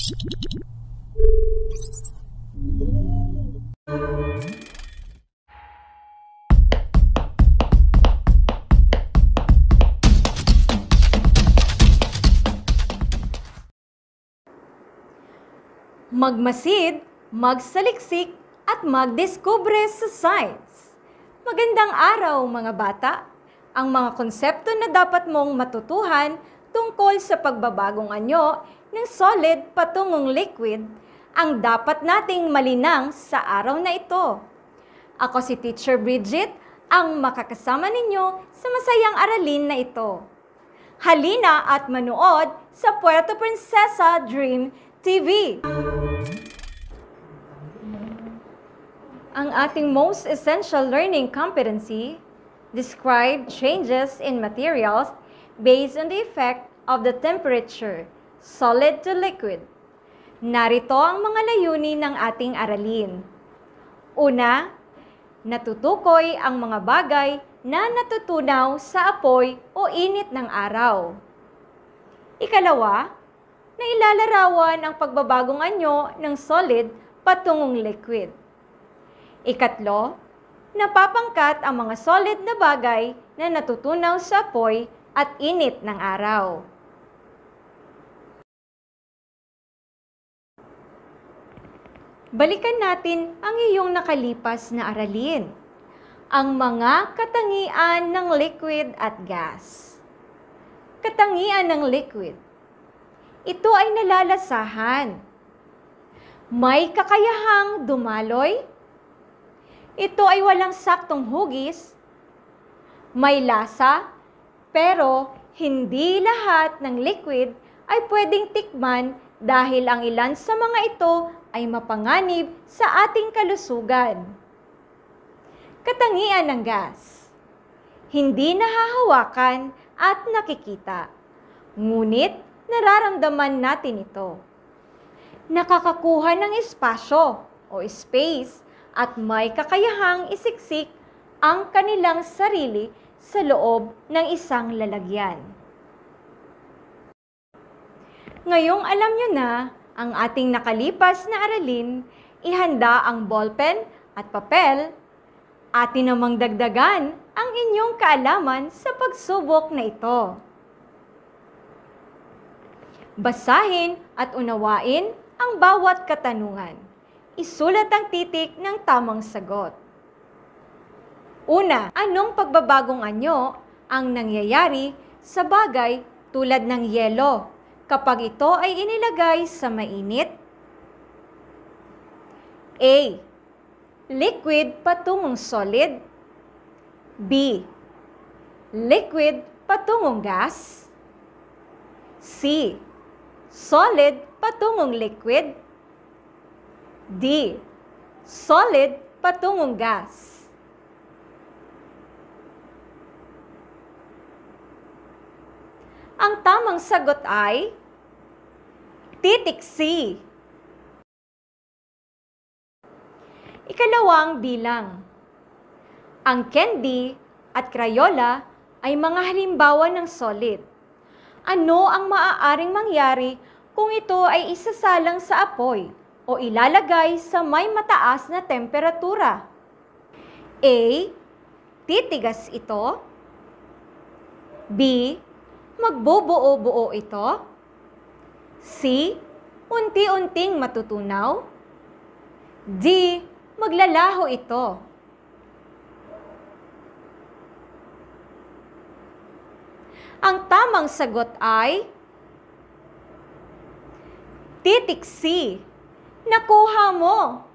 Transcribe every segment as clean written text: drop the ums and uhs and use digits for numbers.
Magmasid, magsaliksik, at magdiskubre sa science. Magandang araw mga bata! Ang mga konsepto na dapat mong matutuhan tungkol sa pagbabagong anyo ng solid patungong liquid ang dapat nating malinang sa araw na ito. Ako si Teacher Bridget, ang makakasama ninyo sa masayang aralin na ito. Halina at manood sa Puerto Princesa Dream TV. Ang ating most essential learning competency, describe changes in materials based on the effect of the temperature, solid to liquid. Narito ang mga layunin ng ating aralin. Una, natutukoy ang mga bagay na natutunaw sa apoy o init ng araw. Ikalawa, na ilalarawan ang pagbabagong anyo ng solid patungong liquid. Ikatlo, napapangkat ang mga solid na bagay na natutunaw sa apoy at init ng araw. Balikan natin ang iyong nakalipas na aralin, ang mga katangian ng liquid at gas. Katangian ng liquid. Ito ay nalalasahan. May kakayahang dumaloy. Ito ay walang saktong hugis. May lasa, pero hindi lahat ng liquid ay pwedeng tikman dahil ang ilan sa mga ito ay mapanganib sa ating kalusugan. Katangian ng gas. Hindi nahahawakan at nakikita. Ngunit, nararamdaman natin ito. Nakakakuha ng espasyo o space at may kakayahang isiksik ang kanilang sarili sa loob ng isang lalagyan. Ngayong alam nyo na ang ating nakalipas na aralin, ihanda ang ballpen at papel, atin namang dagdagan ang inyong kaalaman sa pagsubok na ito. Basahin at unawain ang bawat katanungan. Isulat ang titik ng tamang sagot. Una, anong pagbabagong anyo ang nangyayari sa bagay tulad ng yelo kapag ito ay inilagay sa mainit? A. Liquid patungong solid. B. Liquid patungong gas. C. Solid patungong liquid. D. Solid patungong gas. Ang tamang sagot ay titik C. Ikalawang bilang. Ang candy at Crayola ay mga halimbawa ng solid. Ano ang maaaring mangyari kung ito ay isasalang sa apoy o ilalagay sa may mataas na temperatura? A. Titigas ito. B. Magbubuo-buo ito. C. Unti-unting matutunaw. D. Maglalaho ito. Ang tamang sagot ay titik C. Nakuha mo.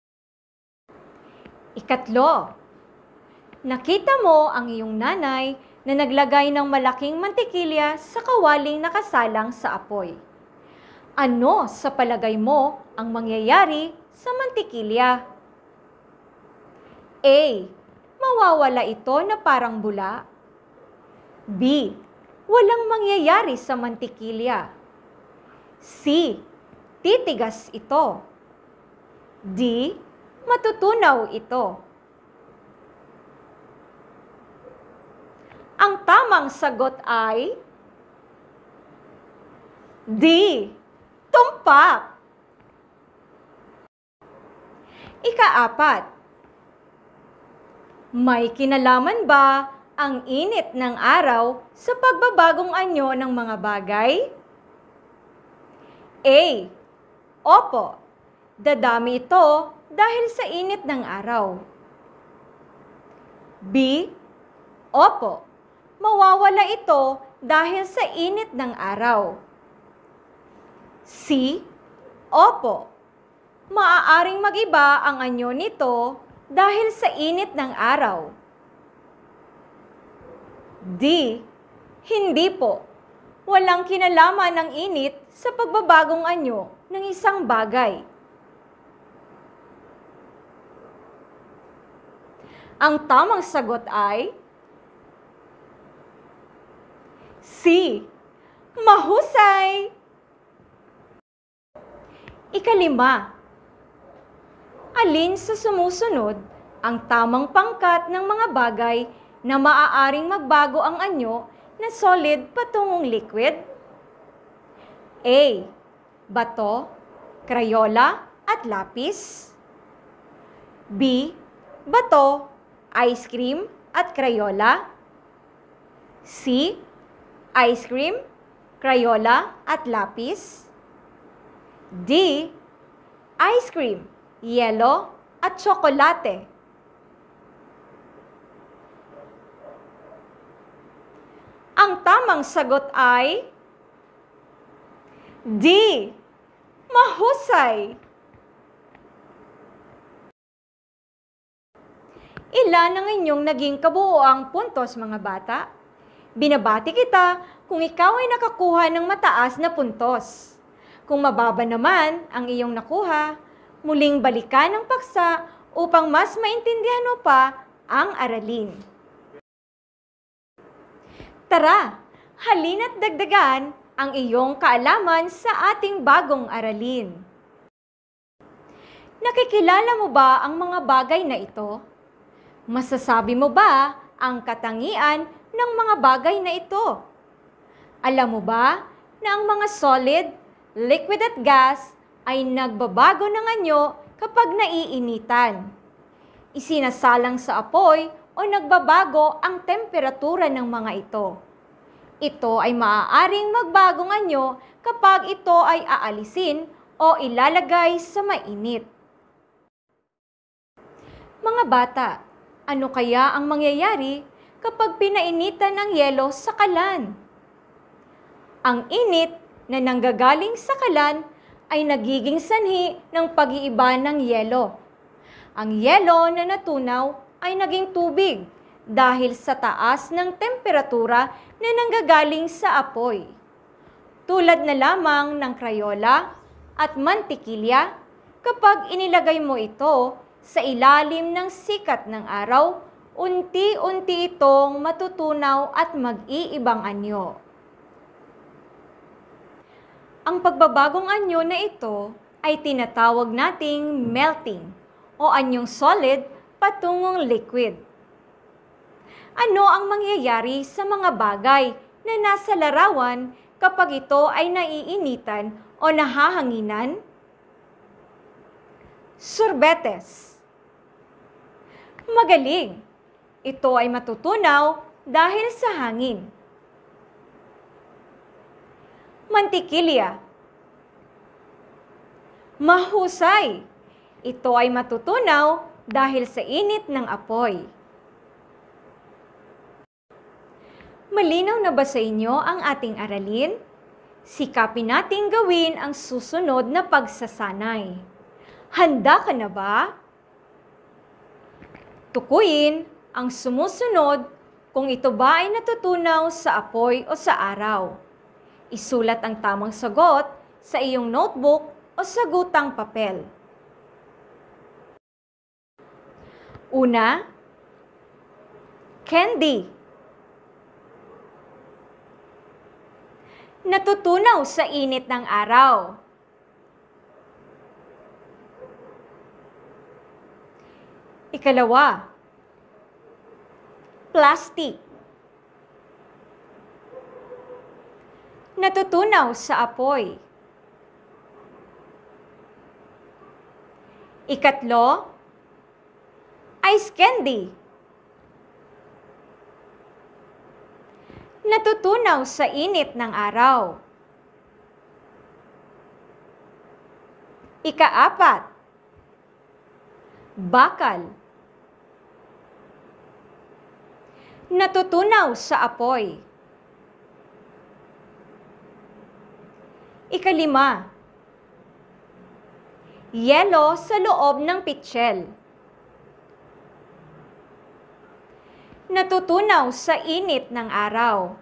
Ikatlo, nakita mo ang iyong nanay na naglagay ng malaking mantikilya sa kawaling nakasalang sa apoy. Ano sa palagay mo ang mangyayari sa mantikilya? A. Mawawala ito na parang bula. B. Walang mangyayari sa mantikilya. C. Titigas ito. D. Matutunaw ito. Ang tamang sagot ay D. pakpak. Ika-4. May kinalaman ba ang init ng araw sa pagbabagong anyo ng mga bagay? A. Opo, dadami ito dahil sa init ng araw. B. Opo, mawawala ito dahil sa init ng araw. C. Opo, maaaring mag-iba ang anyo nito dahil sa init ng araw. D. Hindi po. Walang kinalaman ang init sa pagbabagong anyo ng isang bagay. Ang tamang sagot ay C. Mahusay! Ika-5. Alin sa sumusunod ang tamang pangkat ng mga bagay na maaaring magbago ang anyo na solid patungong liquid? A. Bato, Crayola at lapis. B. Bato, ice cream at Crayola. C. Ice cream, Crayola at lapis. D. Ice cream, yelo at tsokolate. Ang tamang sagot ay D. Mahusay! Ilan ang inyong naging kabuuang puntos, mga bata? Binabati kita kung ikaw ay nakakuha ng mataas na puntos. Kung mababa naman ang iyong nakuha, muling balikan ang paksa upang mas maintindihan mo pa ang aralin. Tara, halina't dagdagan ang iyong kaalaman sa ating bagong aralin. Nakikilala mo ba ang mga bagay na ito? Masasabi mo ba ang katangian ng mga bagay na ito? Alam mo ba na ang mga solid, liquid at gas ay nagbabago ng anyo kapag naiinitan? Isinasalang sa apoy o nagbabago ang temperatura ng mga ito. Ito ay maaaring magbagong anyo kapag ito ay aalisin o ilalagay sa mainit. Mga bata, ano kaya ang mangyayari kapag pinainitan ang yelo sa kalan? Ang init na nanggagaling sa kalan ay nagiging sanhi ng pag-iiba ng yelo. Ang yelo na natunaw ay naging tubig dahil sa taas ng temperatura na nanggagaling sa apoy. Tulad na lamang ng Crayola at mantikilya, kapag inilagay mo ito sa ilalim ng sikat ng araw, unti-unti itong matutunaw at mag-iibang anyo. Ang pagbabagong anyo na ito ay tinatawag nating melting o anyong solid patungong liquid. Ano ang mangyayari sa mga bagay na nasa larawan kapag ito ay naiinitan o nahahanginan? Sorbetes. Magaling! Ito ay matutunaw dahil sa hangin. Mantikilya. Mahusay! Ito ay matutunaw dahil sa init ng apoy. Malinaw na ba sa inyo ang ating aralin? Sikapin nating gawin ang susunod na pagsasanay. Handa ka na ba? Tukuyin ang sumusunod kung ito ba ay natutunaw sa apoy o sa araw. Isulat ang tamang sagot sa iyong notebook o sagutang papel. Una, candy. Natutunaw sa init ng araw. Ikalawa, plastic. Natutunaw sa apoy. Ikatlo, ice candy. Natutunaw sa init ng araw. Ikaapat, bakal. Natutunaw sa apoy. Ikalima, yelo sa loob ng pitsil. Natutunaw sa init ng araw.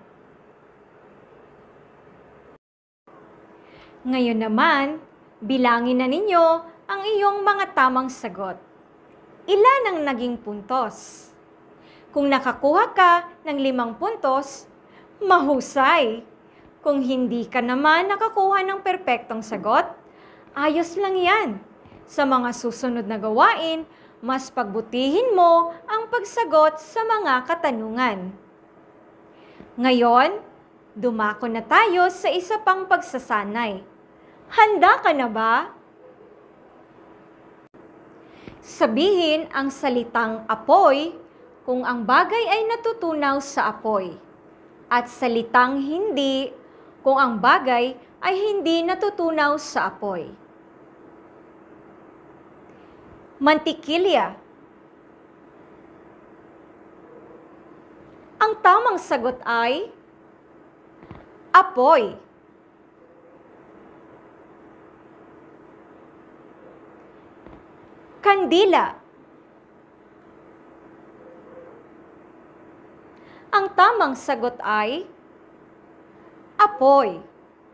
Ngayon naman, bilangin na ninyo ang iyong mga tamang sagot. Ilan ang naging puntos? Kung nakakuha ka ng 5 puntos, mahusay. Kung hindi ka naman nakakuha ng perpektong sagot, ayos lang yan. Sa mga susunod na gawain, mas pagbutihin mo ang pagsagot sa mga katanungan. Ngayon, dumako na tayo sa isa pang pagsasanay. Handa ka na ba? Sabihin ang salitang apoy kung ang bagay ay natutunaw sa apoy, at salitang hindi kung ang bagay ay hindi natutunaw sa apoy. Mantikilya. Ang tamang sagot ay apoy. Kandila. Ang tamang sagot ay apoy.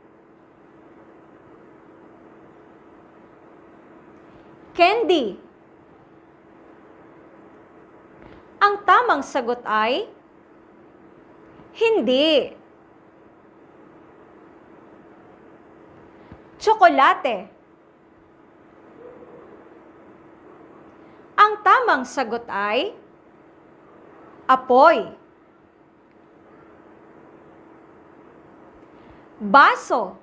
Candy. Ang tamang sagot ay hindi. Tsokolate. Ang tamang sagot ay apoy. Baso.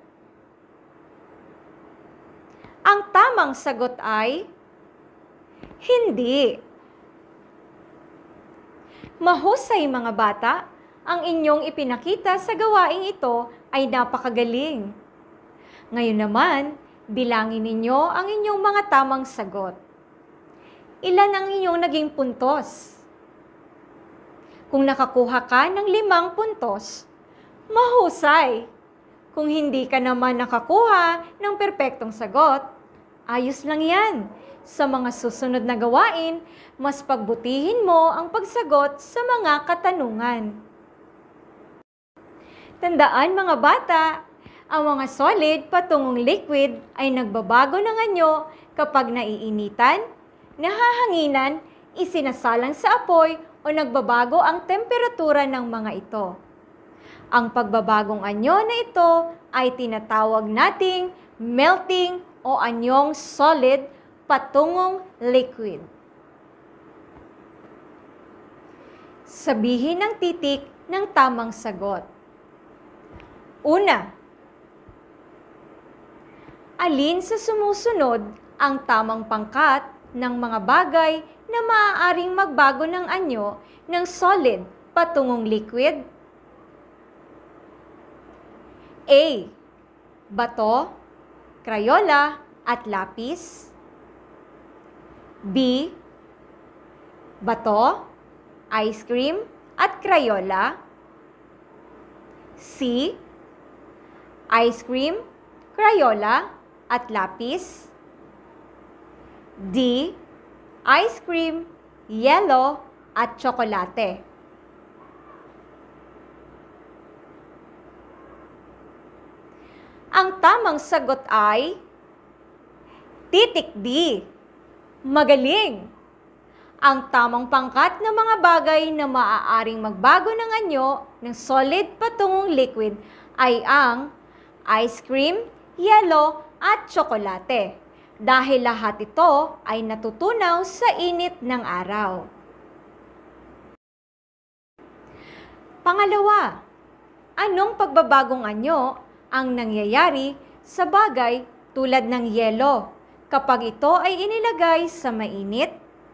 Ang tamang sagot ay hindi. Mahusay mga bata, ang inyong ipinakita sa gawaing ito ay napakagaling. Ngayon naman, bilangin ninyo ang inyong mga tamang sagot. Ilan ang inyong naging puntos? Kung nakakuha ka ng 5 puntos, mahusay. Kung hindi ka naman nakakuha ng perpektong sagot, ayos lang yan. Sa mga susunod na gawain, mas pagbutihin mo ang pagsagot sa mga katanungan. Tandaan mga bata, ang mga solid patungong liquid ay nagbabago ng anyo kapag naiinitan, nahahanginan, isinasalang sa apoy o nagbabago ang temperatura ng mga ito. Ang pagbabagong anyo na ito ay tinatawag nating melting o anyong solid patungong liquid. Sabihin ang titik ng tamang sagot. Una, alin sa sumusunod ang tamang pangkat ng mga bagay na maaaring magbago ng anyo ng solid patungong liquid? A. Bato, krayola, at lapis. B. Bato, ice cream, at krayola. C. Ice cream, krayola, at lapis. D. Ice cream, yelo, at tsokolate. Ang tamang sagot ay titik D. Magaling! Ang tamang pangkat ng mga bagay na maaaring magbago ng anyo ng solid patungong liquid ay ang ice cream, yelo, at tsokolate. Dahil lahat ito ay natutunaw sa init ng araw. Pangalawa, anong pagbabagong anyo ang nangyayari sa bagay tulad ng yelo kapag ito ay inilagay sa mainit?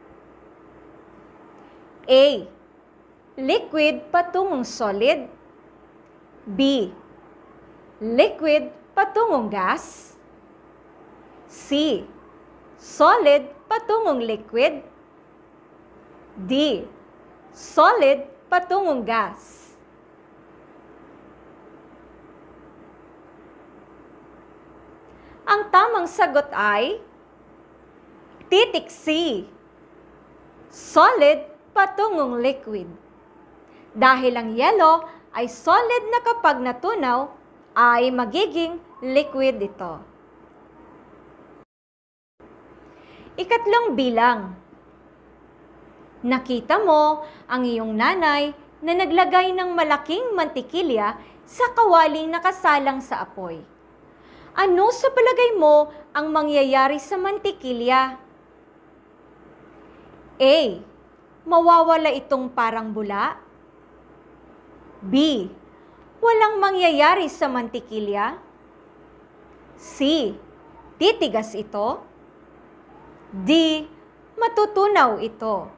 A. Liquid patungong solid. B. Liquid patungong gas. C. Solid patungong liquid. D. Solid patungong gas. Ang tamang sagot ay titik C. Solid patungong liquid. Dahil ang yelo ay solid na kapag natunaw, ay magiging liquid ito. Ikatlong bilang. Nakita mo ang iyong nanay na naglagay ng malaking mantikilya sa kawaling nakasalang sa apoy. Ano sa palagay mo ang mangyayari sa mantikilya? A. Mawawala itong parang bula. B. Walang mangyayari sa mantikilya. C. Titigas ito. D. Matutunaw ito.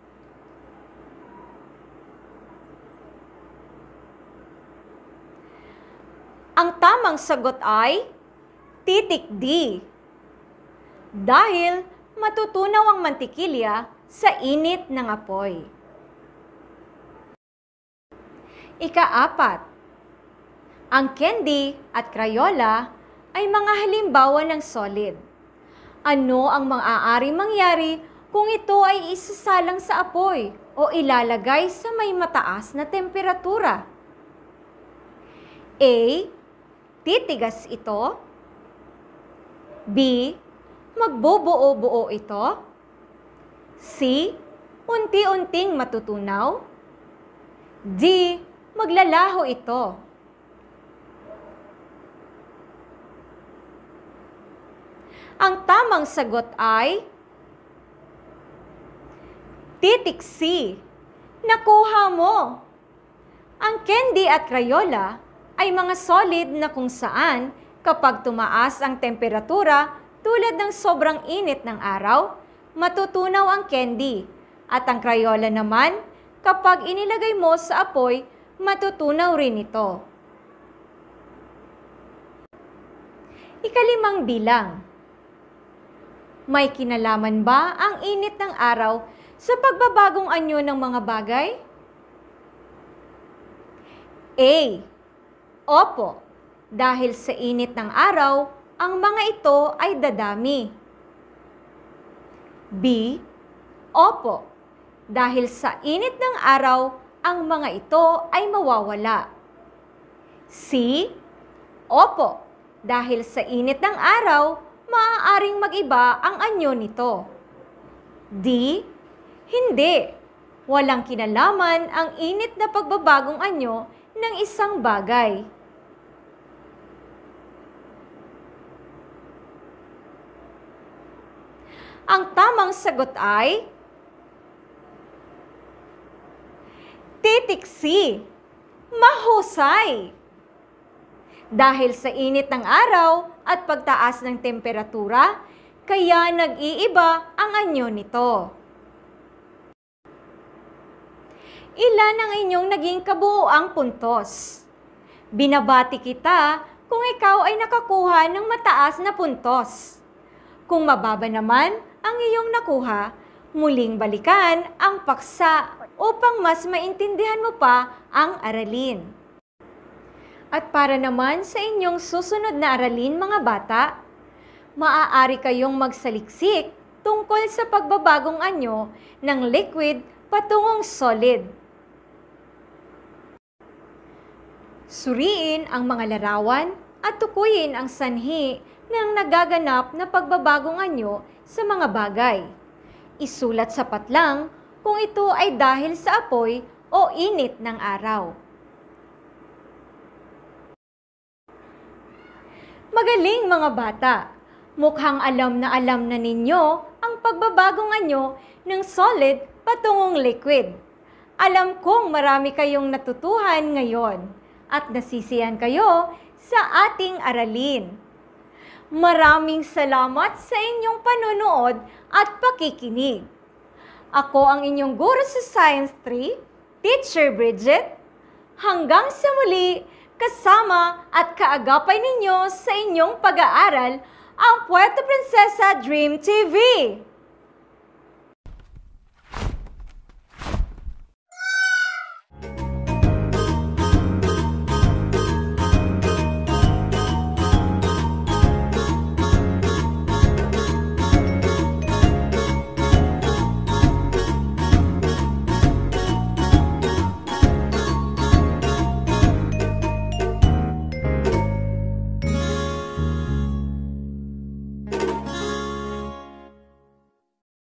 Ang tamang sagot ay titik D. Dahil matutunaw ang mantikilya sa init ng apoy. Ika-4. Ang candy at Crayola ay mga halimbawa ng solid. Ano ang maaaring mangyari kung ito ay isasalang sa apoy o ilalagay sa may mataas na temperatura? A. Titigas ito. B. Magbubuo-buo ito. C. Unti-unting matutunaw. D. Maglalaho ito. Ang tamang sagot ay titik C. Nakuha mo! Ang candy at Crayola ay mga solid na kung saan kapag tumaas ang temperatura tulad ng sobrang init ng araw, matutunaw ang candy. At ang Crayola naman, kapag inilagay mo sa apoy, matutunaw rin ito. Ika-5 bilang. May kinalaman ba ang init ng araw sa pagbabagong anyo ng mga bagay? A. Opo, dahil sa init ng araw, ang mga ito ay dadami. B. Opo, dahil sa init ng araw, ang mga ito ay mawawala. C. Opo, dahil sa init ng araw, maaaring mag-iba ang anyo nito. D. Hindi. Walang kinalaman ang init na pagbabagong anyo ng isang bagay. Ang tamang sagot ay titik C. Mahusay! Dahil sa init ng araw at pagtaas ng temperatura, kaya nag-iiba ang anyo nito. Ilan ang inyong naging kabuuang puntos? Binabati kita kung ikaw ay nakakuha ng mataas na puntos. Kung mababa naman ang iyong nakuha, muling balikan ang paksa upang mas maintindihan mo pa ang aralin. At para naman sa inyong susunod na aralin mga bata, maaari kayong magsaliksik tungkol sa pagbabagong anyo ng liquid patungong solid. Suriin ang mga larawan at tukuyin ang sanhi ng nagaganap na pagbabagong anyo sa mga bagay. Isulat sapat lang kung ito ay dahil sa apoy o init ng araw. Magaling mga bata! Mukhang alam na ninyo ang pagbabagong anyo ng solid patungong liquid. Alam kong marami kayong natutuhan ngayon at nasisiyahan kayo sa ating aralin. Maraming salamat sa inyong panunood at pakikinig. Ako ang inyong guro sa Science 3, Teacher Bridget. Hanggang sa muli, kasama at kaagapay ninyo sa inyong pag-aaral, ang Puerto Princesa Dream TV.